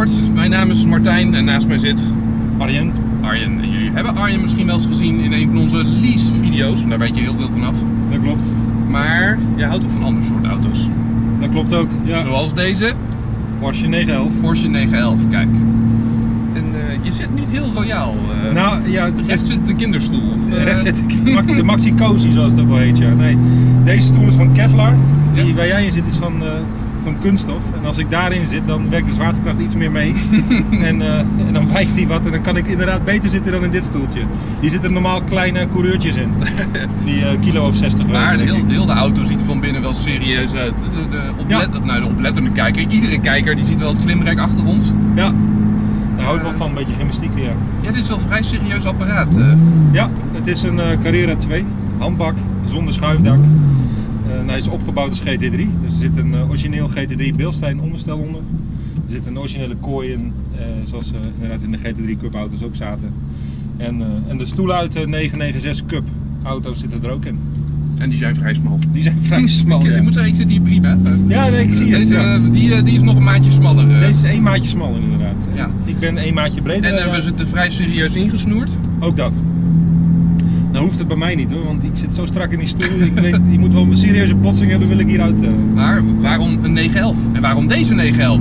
Motorsport. Mijn naam is Martijn en naast mij zit Arjen. Arjen. En jullie hebben Arjen misschien wel eens gezien in een van onze lease-video's. Daar weet je heel veel vanaf. Dat klopt. Maar jij houdt ook van andere soort auto's. Dat klopt ook, ja. Zoals deze. Porsche 911. Porsche 911, kijk. En je zit niet heel royaal. Nou, ja, rechts zit de kinderstoel. Of, rechts zit de Maxi Cozy, zoals het ook wel heet, ja. Nee, deze stoel is van Kevlar. Die waar jij in zit is van kunststof. En als ik daarin zit, dan werkt de zwaartekracht iets meer mee. en dan wijkt hij wat en dan kan ik inderdaad beter zitten dan in dit stoeltje. Hier zitten normaal kleine coureurtjes in. Die kilo of 60 maar wegen. heel de auto ziet er van binnen wel serieus uit. De oplettende kijker, iedere kijker die ziet wel het klimrek achter ons. Ja, daar hou ik wel van, een beetje gymnastiek, ja. Ja, dit is wel een vrij serieus apparaat. Ja, het is een Carrera 2, handbak, zonder schuifdak. Hij is opgebouwd als GT3, dus er zit een origineel GT3 Bilstein onderstel onder. Er zit een originele kooi in, zoals inderdaad in de GT3 Cup auto's ook zaten. En de stoelen uit de 996 Cup auto's zitten er ook in. En die zijn vrij smal. Die zijn vrij smal, Ik moet zeggen, ik zit hier prima. Ja, nee, ik zie het. Deze, die is nog een maatje smaller. Deze is 1 maatje smaller inderdaad. Ja. Ik ben 1 maatje breder. En we zitten vrij serieus ingesnoerd. Ook dat. Nou hoeft het bij mij niet hoor, want ik zit zo strak in die stoel. Ik weet, je moet wel een serieuze botsing hebben, wil ik hieruit. Maar waarom een 911? En waarom deze 911?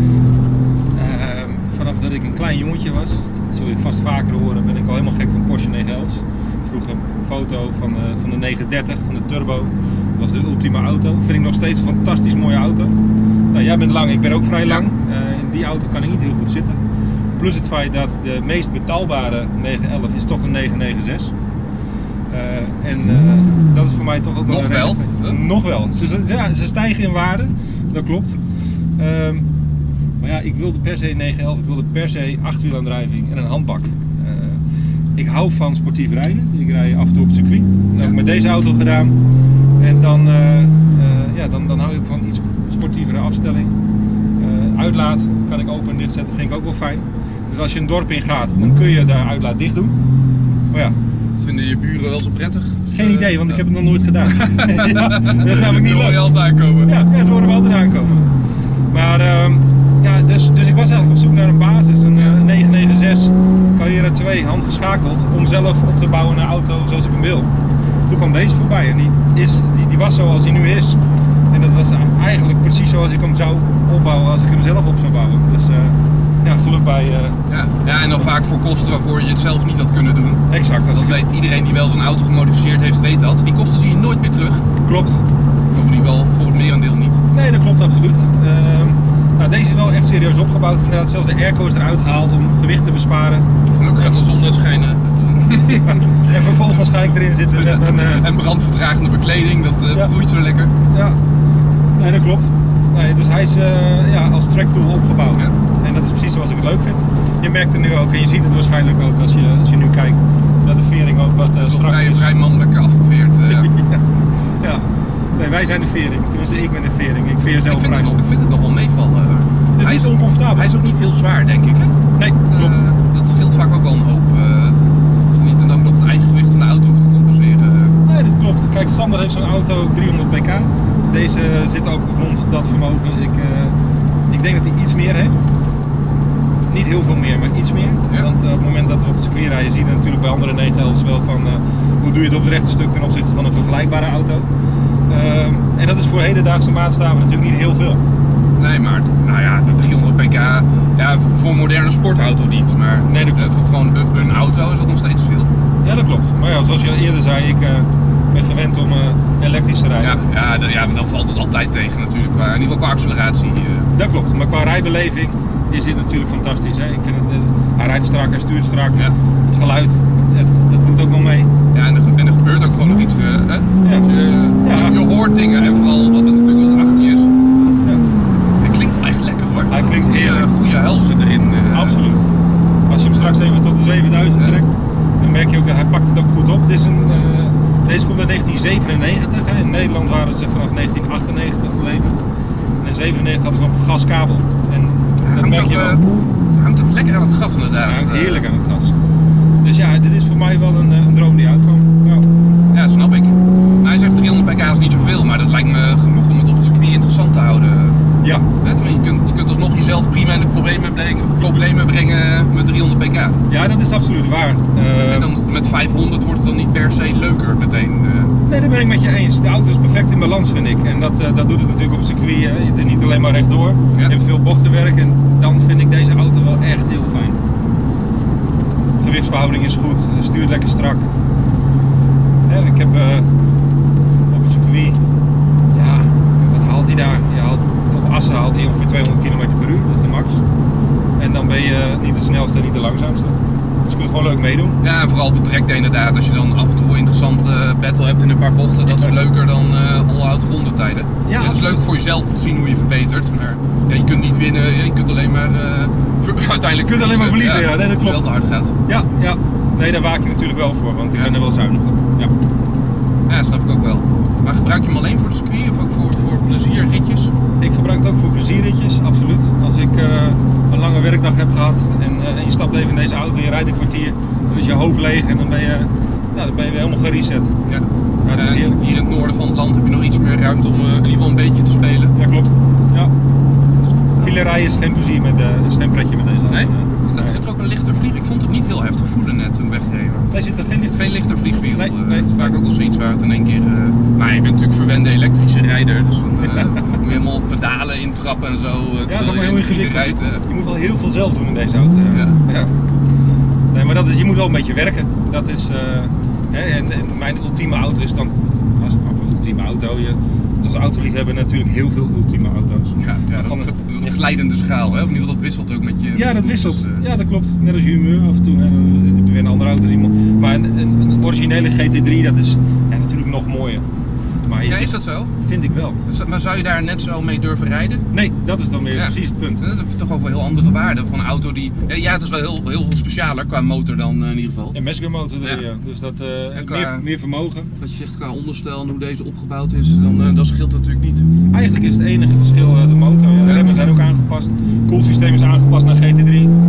Vanaf dat ik een klein jongetje was, dat zul je vast vaker horen, ben ik al helemaal gek van Porsche 911's. Vroeger een foto van de 930, van de Turbo. Dat was de ultieme auto. Vind ik nog steeds een fantastisch mooie auto. Nou, jij bent lang, ik ben ook vrij lang. In die auto kan ik niet heel goed zitten. Plus het feit dat de meest betaalbare 911 is toch een 996. Dat is voor mij toch ook wel nog een wel? Nog wel. Ze stijgen in waarde, dat klopt. Maar ja, ik wilde per se 911, ik wilde per se 8-wielaandrijving en een handbak. Ik hou van sportief rijden, ik rij af en toe op het circuit. Dat heb ik met deze auto gedaan. En dan hou ik van iets sportievere afstelling. Uitlaat kan ik open en dicht zetten, vind ik ook wel fijn. Dus als je een dorp in gaat, dan kun je de uitlaat dicht doen. Maar ja. Vinden je buren wel zo prettig? Geen idee, want ik heb het nog nooit gedaan. Ja, dat is namelijk niet leuk. Hoor je altijd aankomen? Ja, dat horen we altijd aankomen. Maar dus ik was eigenlijk op zoek naar een basis, een 996 Carrera 2 handgeschakeld, om zelf op te bouwen naar auto zoals ik hem wil. Toen kwam deze voorbij en die was zoals hij nu is. En dat was eigenlijk precies zoals ik hem zou opbouwen als ik hem zelf op zou bouwen. Dus geluk bij... Ja, en dan vaak voor kosten waarvoor je het zelf niet had kunnen doen. Exact. Weet iedereen die wel zijn auto gemodificeerd heeft, weet dat. Die kosten zie je nooit meer terug. Klopt. Of in ieder geval voor het merendeel niet. Nee, dat klopt absoluut. Deze is wel echt serieus opgebouwd. Inderdaad, zelfs de airco is eruit gehaald om gewicht te besparen. Gelukkig gaat de zon net schijnen. En vervolgens ga ik erin zitten met mijn... En brandvertragende bekleding, dat groeit zo lekker. Ja, nee, dat klopt. Nee, dus hij is als tracktool opgebouwd. Ja. En dat is precies zoals ik het leuk vind. Je merkt het nu ook en je ziet het waarschijnlijk ook als je nu kijkt dat de vering ook wat strak is. Vrij mannelijk afgeveerd. Ja. Nee, wij zijn de vering. Tenminste, ik ben de vering. Ik veer zelf vrij. Ik vind het nog wel meevallen. Het is niet oncomfortabel. Hij is ook niet heel zwaar, denk ik. Hè? Nee, klopt. Dat scheelt vaak ook wel een hoop. Als je niet dan ook nog het eigen gewicht van de auto hoeft te compenseren. Nee, dat klopt. Kijk, Sander heeft zo'n auto 300 pk. Deze zit ook rond dat vermogen. Ik denk dat hij iets meer heeft. Niet heel veel meer, maar iets meer. Ja. Want op het moment dat we op het circuit rijden, zien we natuurlijk bij andere 911's wel van hoe doe je het op het rechte stuk ten opzichte van een vergelijkbare auto. En dat is voor hedendaagse maatstaven natuurlijk niet heel veel. Nee, maar nou ja, de 300 pk, ja, voor een moderne sportauto niet. Maar nee, voor gewoon een auto is dat nog steeds veel. Ja, dat klopt. Maar ja, zoals je al eerder zei, ik ben gewend om elektrisch te rijden. Ja, maar dan valt het altijd tegen natuurlijk, in ieder geval qua acceleratie. Dat klopt, maar qua rijbeleving is dit natuurlijk fantastisch. Hè? Ik vind hij rijdt strak, hij stuurt strak. Ja. Het geluid, dat doet ook nog mee. Ja, en er gebeurt ook gewoon nog iets. Hè? Ja. Je hoort dingen en vooral wat het natuurlijk wat achter je is. Ja. Hij klinkt wel echt lekker hoor. Hij klinkt heerlijk. Goede huil zit erin. Absoluut. Als je hem straks even tot de 7000 trekt, dan merk je ook dat hij pakt het ook goed op. Deze komt uit 1997. Hè. In Nederland waren ze vanaf 1998 geleverd. En in 1997 hadden ze nog een gaskabel. En dat merk je wel. Hangt ook lekker aan het gas inderdaad. Hij hangt heerlijk aan het gas. Dus ja, dit is voor mij wel een droom die uitkwam. Ja, snap ik. Nou, hij zegt 300 pk is niet zoveel, maar dat lijkt me genoeg om het op het circuit interessant te houden. Ja. Je kunt alsnog jezelf prima in de problemen ja. Ja, dat is absoluut waar. En dan met 500 wordt het dan niet per se leuker meteen. Nee, dat ben ik met je eens. De auto is perfect in balans, vind ik. En dat doet het natuurlijk op het circuit. Het is niet alleen maar rechtdoor. Ja. Je hebt veel bochtenwerk en dan vind ik deze auto wel echt heel fijn. Gewichtsverhouding is goed, stuurt lekker strak. Ik heb op het circuit, ja, wat haalt hij daar? Op Assen haalt hij ongeveer 200 km per uur, dat is de max. En dan ben je niet de snelste en niet de langzaamste. Dus je kunt gewoon leuk meedoen. Ja, en vooral op het track inderdaad. Als je dan af en toe een interessante battle hebt in een paar bochten, dat is leuker dan all-out rondetijden. Ja, het is leuk voor jezelf om te zien hoe je verbetert, maar ja, je kunt niet winnen, je kunt alleen maar uiteindelijk Je kunt alleen maar verliezen, ja, nee, dat klopt. Wel te hard gaat. Ja. Nee, daar waak ik natuurlijk wel voor, want ik ben er wel zuinig op. Ja, snap ik ook wel. Maar gebruik je hem alleen voor de circuit of ook voor plezierritjes? Ik gebruik het ook voor plezierritjes, absoluut. Als ik een lange werkdag heb gehad en je stapt even in deze auto, je rijdt een kwartier, dan is je hoofd leeg en dan ben je weer helemaal gereset. Ja. Ja, dat is heerlijk. Hier in het noorden van het land heb je nog iets meer ruimte om in ieder geval een beetje te spelen. Ja, klopt. Ja. Filerijden is geen plezier is geen pretje met deze auto. Nee? Er zit er ook een lichter vlieg. Ik vond het niet heel heftig voelen net toen wegreden. Nee, zit er Geen lichter vliegwiel. Nee, Dat is vaak ook wel zoiets waar het in één keer... maar je bent natuurlijk verwende elektrische rijder, dus dan moet je helemaal pedalen intrappen en zo. Ja, dat is allemaal heel ingewikkeld. Je moet wel heel veel zelf doen in deze auto. Ja. Nee, maar je moet wel een beetje werken. Dat is... en mijn ultieme auto is dan... Als ultieme auto... Als autoliefhebber natuurlijk heel veel ultieme auto's. Ja, van een glijdende schaal, hè? Of in ieder geval dat wisselt ook met je... Ja, dat wisselt. Ja, dat klopt. Net als je humeur af en toe. Hè, dan heb je weer een andere auto. Maar een originele GT3, dat is natuurlijk nog mooier. Maar is dat zo? Vind ik wel. Maar zou je daar net zo mee durven rijden? Nee, dat is dan weer precies het punt. Dat heb je toch over heel andere waarden van een auto die... Ja, het is wel heel veel specialer qua motor dan in ieder geval. Een Mesger motor erin, ja. Dus dat meer vermogen. Wat je zegt qua onderstel en hoe deze opgebouwd is, dan scheelt dat natuurlijk niet. Eigenlijk is het enige verschil de motor. Ja. De remmen zijn ook aangepast. Het koelsysteem is aangepast naar GT3.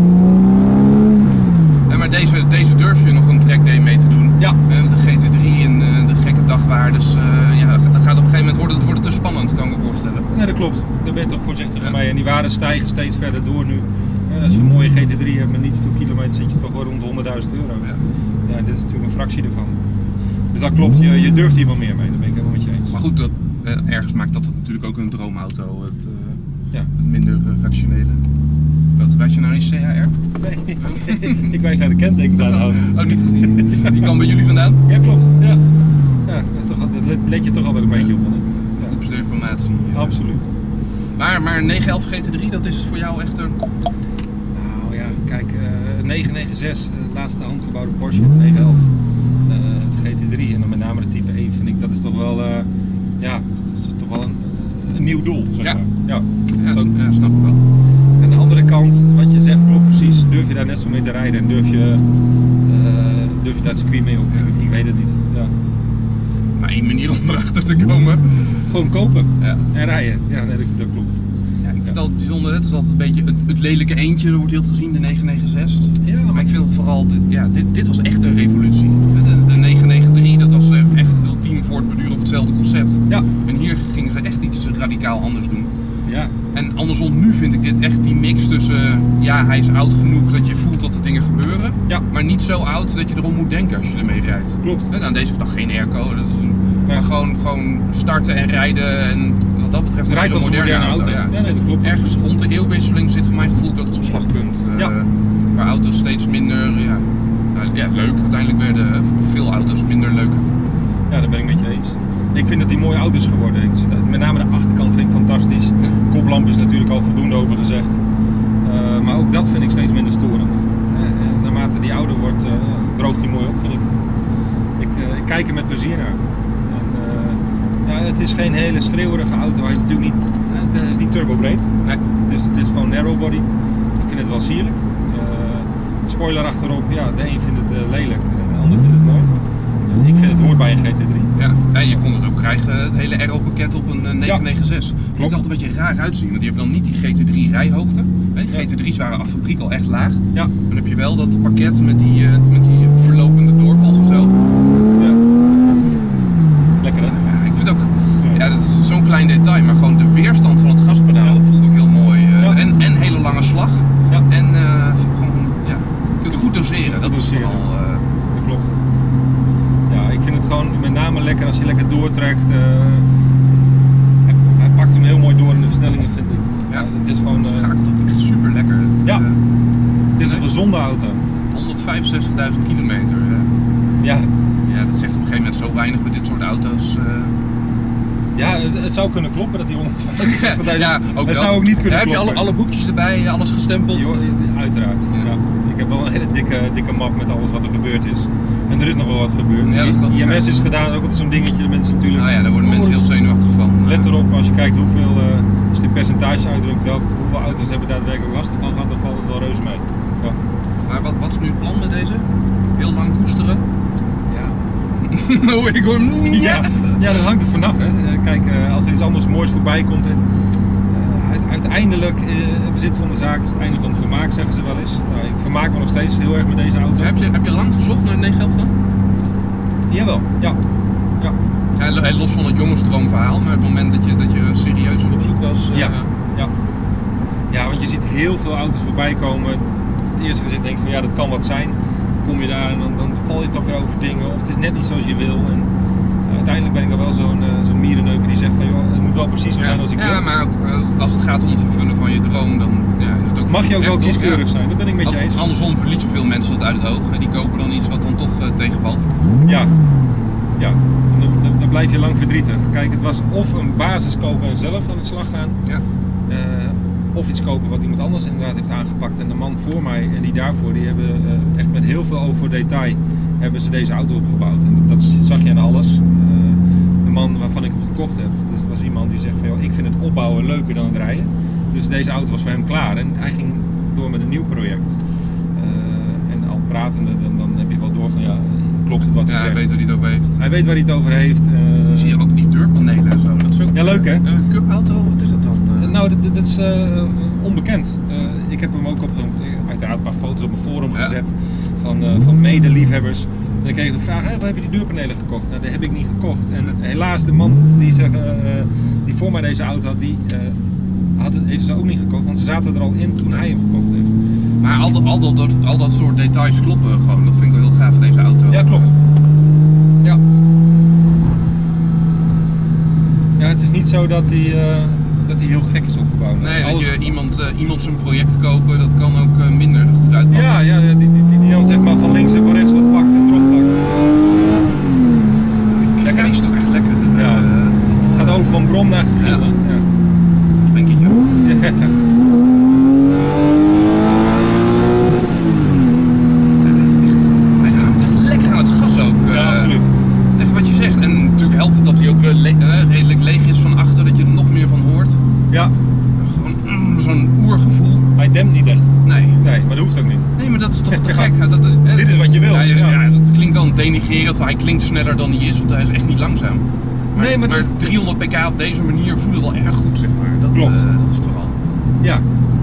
Ja, maar deze durf je nog een trackday mee te doen. Ja. Met de GT3 en de gekke dagwaardes. Dat gaat op een gegeven moment worden te spannend, kan ik me voorstellen. Nee, dat klopt. Daar ben je toch voorzichtig mee. En die waarden stijgen steeds verder door nu. Als je een mooie GT3 hebt met niet veel kilometer, zit je toch wel rond de 100.000 euro. Ja, dit is natuurlijk een fractie ervan. Dus dat klopt, je durft hier wel meer mee, daar ben ik helemaal met je eens. Maar goed, ergens maakt dat het natuurlijk ook een droomauto, het minder rationele. Wat, wijs je naar een CHR? Nee, ik wijs naar de kenteken daar houden. Oh, niet gezien. Die kwam bij jullie vandaan? Ja, klopt. Ja, dat is toch altijd, let je toch altijd een beetje op. Groepsinformatie. Absoluut. Maar 911 GT3, dat is voor jou echt een... Nou ja, kijk, 996, laatste handgebouwde Porsche, 911. De GT3 en dan met name de type 1 vind ik, dat is toch wel, toch wel een nieuw doel, zeg maar. Ja, snap ik wel. Aan de andere kant, wat je zegt klopt precies. Durf je daar net zo mee te rijden en durf je daar het circuit mee op? Ik weet het niet. Ja. Maar één manier om erachter te komen. Gewoon kopen en rijden. Ja, nee, dat klopt. Ja, ik vind het altijd bijzonder. Het is altijd een beetje het lelijke eendje, wordt heel gezien, de 996. Ja, maar ik vind het vooral, dit was echt een revolutie. De 993, dat was echt ultiem voortbeduren op hetzelfde concept. Ja. En hier gingen ze echt iets radicaal anders doen. Ja. En andersom, nu vind ik dit echt die mix tussen, hij is oud genoeg dat je voelt dat er dingen gebeuren, maar niet zo oud dat je erom moet denken als je ermee rijdt. Klopt. Nou, deze heeft dan geen airco, maar gewoon starten en rijden en wat dat betreft het rijdt als een moderne auto. Ja. Nee, dat klopt. Ergens rond de eeuwwisseling zit voor mijn gevoel dat omslagpunt, waar auto's steeds minder, leuk. Uiteindelijk werden veel auto's minder leuk. Ja, daar ben ik met je eens. Ik vind dat die mooie auto's geworden. Met name de achterkant vind ik fantastisch. Koplamp is natuurlijk al voldoende over gezegd. Maar ook dat vind ik steeds minder storend. Naarmate die ouder wordt, droogt die mooi op, vind ik. Ik kijk er met plezier naar. En, het is geen hele schreeuwerige auto. Hij is natuurlijk niet turbobreed. Nee. Dus het is gewoon narrow body. Ik vind het wel sierlijk. Spoiler achterop, de een vindt het lelijk en de ander vindt het mooi. Ik vind het hoort bij een GT3. Ja, je kon het ook krijgen, het hele aero-pakket op een 996. Dat vond ik altijd een beetje raar uitzien, want je hebt dan niet die GT3 rijhoogte. GT3's waren af fabriek al echt laag. Ja. Dan heb je wel dat pakket met die verlopende doorpols en zo. Ja. Lekker hè? Ja, ik vind ook, dat is zo'n klein detail, maar gewoon de weerstand van het gaspedaal, dat voelt ook heel mooi. En hele lange slag. Ja. En gewoon, je kunt Dat klopt. Ja, ik vind het gewoon met name lekker als je lekker doortrekt. Hij pakt hem heel mooi door in de versnellingen, vind ik. Ja, het is gewoon... schakelt ook echt super lekker. Ja, het is een gezonde auto. 165.000 kilometer. Ja. Ja, dat zegt op een gegeven moment zo weinig met dit soort auto's. Ja, het zou kunnen kloppen dat die 165.000... Ja, ook het dat. zou ook niet kunnen Heb kloppen. je alle boekjes erbij, alles gestempeld? Jo, uiteraard. Ja. Ik heb wel een hele dikke map met alles wat er gebeurd is. En er is nog wel wat gebeurd. Ja, dat klopt. IMS is gedaan, ook altijd zo'n dingetje. De mensen natuurlijk... Nou ja, daar worden mensen heel zenuwachtig van. Let erop, als je kijkt hoeveel, als je dit percentage uitdrukt, hoeveel auto's hebben daadwerkelijk last ervan gehad, dan valt het wel reuze mee. Ja. Maar wat is nu het plan met deze? Heel lang koesteren? Ja. Nou, ik hoor... Ja, dat hangt er vanaf. Hè. Kijk, als er iets anders moois voorbij komt en uiteindelijk bezit van de zaak is het einde van het vermaak, zeggen ze wel eens. Nou, ik vermaak me nog steeds heel erg met deze auto. Heb je lang gezocht naar een 911 dan? Jawel, ja. Ja, los van het jongensdroomverhaal, maar het moment dat je serieuzer op zoek was... Ja, want je ziet heel veel auto's voorbij komen. Het eerste gezicht denk je van ja, dat kan wat zijn. Dan kom je daar en dan val je toch weer over dingen of het is net niet zoals je wil. En uiteindelijk ben ik dan wel zo'n mierenneuker die zegt van joh, het moet wel precies zo zijn als ik wil. Ja, maar ook als het gaat om het vervullen van je droom, dan is het ook... Mag je ook wel kieskeurig zijn, dat ben ik met je eens. Andersom verlies je veel mensen dat uit het oog en die kopen dan iets wat dan toch tegenvalt. Ja. Dan blijf je lang verdrietig. Kijk, het was of een basis kopen en zelf aan de slag gaan. Ja. Of iets kopen wat iemand anders inderdaad heeft aangepakt. En de man voor mij en die daarvoor, die hebben echt met heel veel oog voor detail hebben ze deze auto opgebouwd. En dat zag je aan alles. De man waarvan ik hem gekocht heb, dus was iemand die zegt van joh, ik vind het opbouwen leuker dan het rijden. Dus deze auto was voor hem klaar en hij ging door met een nieuw project. En al pratende, dan heb je wel door van ja, klopt het wat hij zegt. Hij weet waar hij het over heeft. Hij weet waar hij het over heeft. Zie je ook die deurpanelen en zo. Dat is ook ja, leuk hè? Een cupauto, wat is dat dan? Nou, dat is onbekend. Ik heb hem ook uiteraard een paar foto's op mijn forum gezet van medeliefhebbers. En dan kreeg ik de vraag, waar heb je die deurpanelen gekocht? Nou, dat heb ik niet gekocht. En helaas, de man die voor mij deze auto had, heeft ze ook niet gekocht. Want ze zaten er al in toen hij hem gekocht heeft. Maar al dat soort details kloppen gewoon. Dat vind ik wel heel gaaf van deze auto. Ja, klopt. Ja. Ja, het is niet zo dat hij heel gek is opgebouwd. Nee, dat je iemand zijn project kopen, dat kan ook minder goed uitpakken. Ja, die dan zeg maar van links en van rechts wat pakt en erop plakt. Lekker, die is toch echt lekker. Ja. Het gaat over van brom naar gegillen. Ja. Denk ik, ja. Hij hangt echt lekker aan het gas ook. Ja, absoluut. Echt wat je zegt. En natuurlijk helpt het dat hij ook redelijk leeg is van achter, dat je er nog meer van hoort. Ja. Gewoon zo'n oergevoel. Hij dempt niet echt. Nee, maar dat hoeft ook niet. Nee, maar dat is toch te gek. Dit is wat je wil. Ja, dat klinkt dan denigrerend, want hij klinkt sneller dan hij is, want hij is echt niet langzaam. Maar 300 pk op deze manier voelen wel erg goed, zeg maar. Dat, klopt. Dat is het vooral. Ja.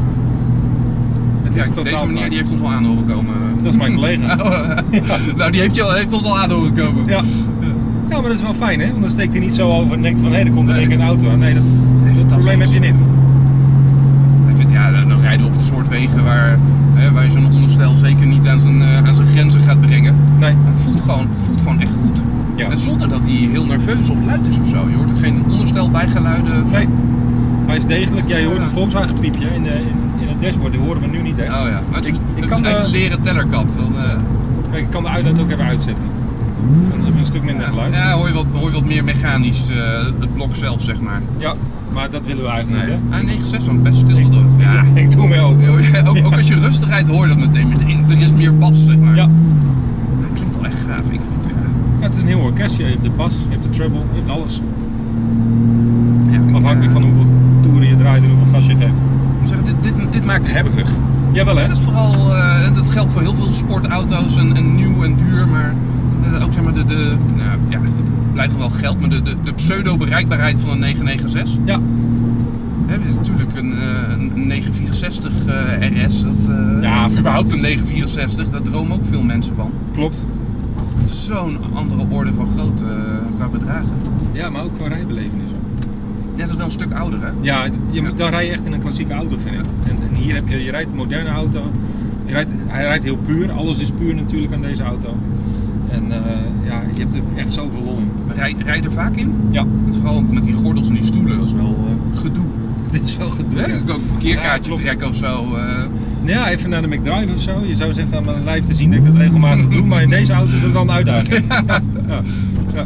Deze meneer die heeft ons al aan horen komen. Dat is mijn collega. Nou, die heeft ons al aan horen komen. Ja. Ja, maar dat is wel fijn, hè? Want dan steekt hij niet zo over en denkt van, hé, er komt in één keer een auto aan. Nee, dat probleem heb je niet. Hij vindt, dan rijden we op een soort wegen waar je zo'n onderstel zeker niet aan zijn grenzen gaat brengen. Nee. Het voelt gewoon echt goed. Ja. En zonder dat hij heel nerveus of luid is of zo. Je hoort ook geen onderstel bijgeluiden. Nee. Hij is degelijk. Ja, je hoort het Volkswagen piepje in het dashboard. Die horen we nu niet echt. Oh ja. Maar ik kan een leren tellerkap. Kijk, ik kan de uitlaat ook even uitzetten. Dan hebben we een stuk minder geluid. Ja, hoor je wat meer mechanisch het blok zelf, zeg maar. Ja, maar dat willen we eigenlijk niet, hè? 9.6 was best stil. Ik doe mij ook. Ook als je rustigheid hoort dat meteen. Er is meer bas, zeg maar. Ja. Maar het klinkt wel echt gaaf. Ik vind, ja, het is een heel orkest. Je hebt de bas, je hebt de treble, je hebt alles. Ja, afhankelijk van hoeveel toeren je draait en hoeveel gas je geeft. Ik moet zeggen, dit maakt hebberig. Jawel, hè? Dat is vooral, dat geldt voor heel veel sportauto's en nieuw en duur, maar ook zeg maar het blijft wel geld, maar de pseudo-bereikbaarheid van een 996. Ja. Het is natuurlijk een 964 RS, überhaupt een 964, daar dromen ook veel mensen van. Klopt. Zo'n andere orde van grootte qua bedragen. Ja, maar ook qua rijbelevenis. Ja, dat is wel een stuk ouder, hè? Ja, dan rij je echt in een klassieke auto, vind ik. En hier je rijdt een moderne auto. Hij rijdt heel puur, alles is puur natuurlijk aan deze auto. En ja, je hebt er echt zoveel lol in. Rij je er vaak in? Ja. Vooral ook met die gordels en die stoelen, dat is wel gedoe. Dit is wel gedoe. Ja, ik ook een parkeerkaartje Ja, trekken of zo. Ja, even naar de McDrive of zo. Je zou zeggen aan mijn lijf te zien dat ik dat regelmatig doe, maar in deze auto is dat wel een uitdaging. Ja.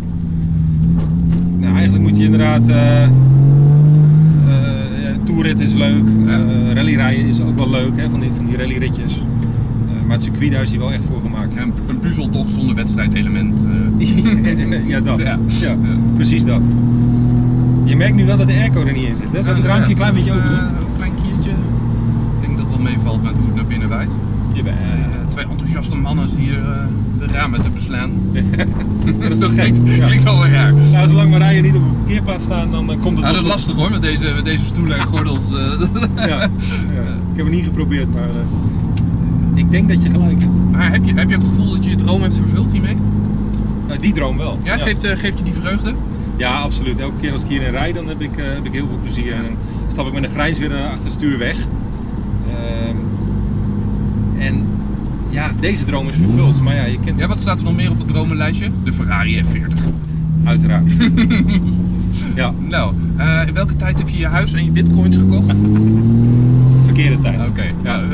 Nou, eigenlijk moet je inderdaad... toerrit is leuk, rallyrijden is ook wel leuk, hè, van die rallyritjes. Maar het circuit daar is hier wel echt voor gemaakt. En een puzzeltocht zonder wedstrijdelement. Ja, dat. Ja. Ja, precies dat. Je merkt nu wel dat de airco er niet in zit, hè? Zou ik het raampje een klein beetje open doen? Een klein kiertje. Ik denk dat het wel meevalt met hoe het naar binnen waait. Twee enthousiaste mannen hier de ramen te beslaan. Dat is toch gek? Klinkt wel weer raar. Nou, zolang mijn rijen niet op een parkeerplaats staan, dan komt het dat is lastig hoor, met deze stoelen en gordels. Ja. Ik heb het niet geprobeerd, maar ik denk dat je gelijk hebt. Maar heb je ook het gevoel dat je je droom hebt vervuld hiermee? Die droom wel. Ja, geeft je die vreugde? Ja, absoluut. Elke keer als ik hierin rijd, dan heb ik heel veel plezier. En dan stap ik met een grijns weer achter het stuur weg. En ja, deze droom is vervuld. Maar ja, je kent... Ja, wat staat er nog meer op het dromenlijstje? De Ferrari F40. Uiteraard. Ja. Nou, in welke tijd heb je je huis en je bitcoins gekocht? Verkeerde tijd. Oké.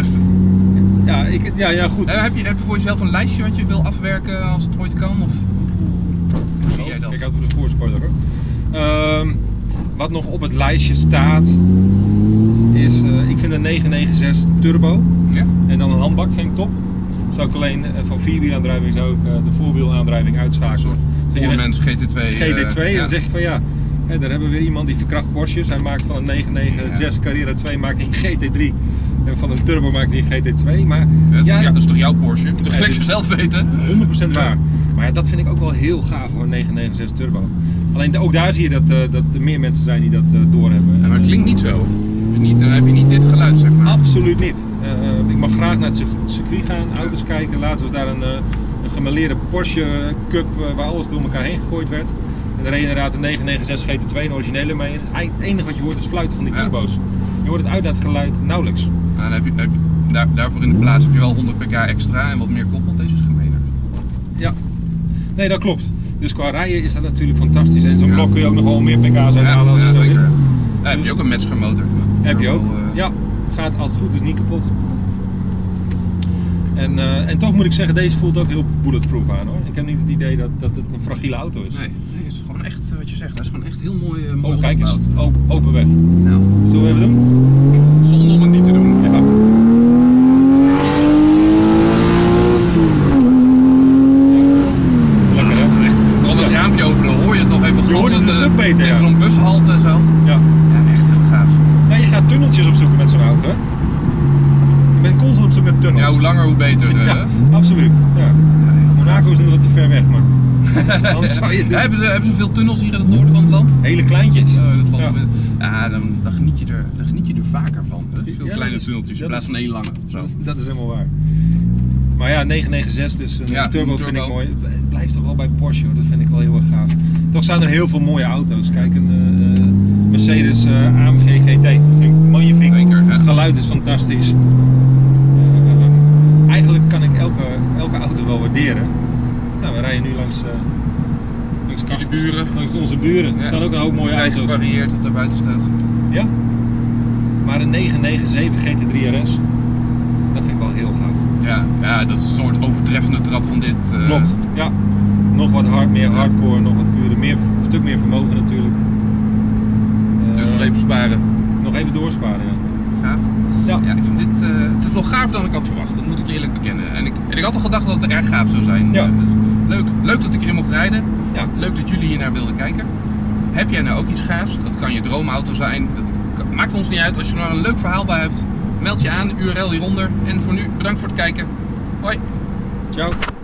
Ja, goed. Heb je voor jezelf een lijstje wat je wil afwerken als het ooit kan? Of hoe zie jij dat? Kijk uit voor de voorspoiler hoor. Wat nog op het lijstje staat is, ik vind een 996 turbo. Ja? En dan een handbak vind ik top. Zou ik alleen van vierwielaandrijving zou ik de voorwielaandrijving uitschakelen. Voormens GT2. GT2 en dan zeg je van ja, daar hebben we weer iemand die verkracht Porsches. Hij maakt van een 996 Carrera 2 maakt hij een GT3. En van een turbo maakt hij een GT2. Maar ja, dat is toch jouw Porsche? Dat wil ik zelf weten. 100% waar. Maar ja, dat vind ik ook wel heel gaaf hoor, 996 turbo. Alleen ook daar zie je dat er meer mensen zijn die dat doorhebben. Ja, maar het klinkt niet zo. Dan heb je niet dit geluid, zeg maar. Absoluut niet. Ik mag graag naar het circuit gaan, auto's kijken. Laatst was daar een gemêleerde Porsche Cup waar alles door elkaar heen gegooid werd. En daar reed inderdaad een 996 GT2, een originele mee. En het enige wat je hoort is fluiten van die turbo's. Je hoort het uitlaatgeluid nauwelijks. Nou, dan heb je daarvoor in de plaats heb je wel 100 pk extra en wat meer koppel. Deze is gemener. Ja, nee dat klopt. Dus qua rijden is dat natuurlijk fantastisch. En zo'n blok kun je ook nog wel meer pk's uithalen als zeker. Ja, heb je ook een Metzger motor? Heb je ook. Ja, gaat als het goed is niet kapot. En toch moet ik zeggen, deze voelt ook heel bulletproof aan hoor. Ik heb niet het idee dat het een fragiele auto is. Nee, het is gewoon echt wat je zegt. Hij is gewoon echt heel mooi kijk eens, opgebouwd. open weg. Nou. Zullen we even doen? Zonder om het niet te doen. Ja. Lekker hè? Echt, vooral het raampje openen, hoor je het nog even. Je hoort het een stuk beter, ja. Zo'n bushalte en zo. Ja. Ja, echt heel gaaf. Nou, je gaat tunneltjes opzoeken met zo'n auto hè? Je bent constant op zoek naar tunnels. Ja, hoe langer hoe beter. Ja, absoluut. Ja. Monaco is net wat te ver weg, maar anders zou je het doen. Hebben ze veel tunnels hier in het noorden van het land? Hele kleintjes. Dan geniet je er vaker van. Hè? Veel kleine tunneltjes in plaats van één lange. Zo. Dat is helemaal waar. Maar ja, 996 dus een turbo vind ik mooi. Het blijft toch wel bij Porsche, hoor. Dat vind ik wel heel erg gaaf. Toch zijn er heel veel mooie auto's. Kijk, een Mercedes AMG GT. Vind ik magnifiek. Zeker, ja. Het geluid is fantastisch. Eigenlijk kan ik elke auto wel waarderen. Nou, we rijden nu langs buren. Langs onze buren. Er staan ook een hoop mooie Vrij auto's. gevarieerd wat daar buiten staat. Ja. Maar een 997 GT3 RS, dat vind ik wel heel gaaf. Ja, dat is een soort overtreffende trap van dit. Klopt, ja. Nog wat meer hardcore, nog wat puurder, een stuk meer vermogen natuurlijk. Dus nog even sparen. Nog even doorsparen, ja. Gaaf. Ja. Ik vind dit het is nog gaver dan ik had verwacht, dat moet ik eerlijk bekennen. En ik had al gedacht dat het erg gaaf zou zijn. Ja. Dus leuk dat ik erin mocht rijden. Ja. Leuk dat jullie hier naar wilden kijken. Heb jij nou ook iets gaafs? Dat kan je droomauto zijn. Dat maakt ons niet uit. Als je er nou een leuk verhaal bij hebt, meld je aan, URL hieronder. En voor nu, bedankt voor het kijken. Hoi. Ciao.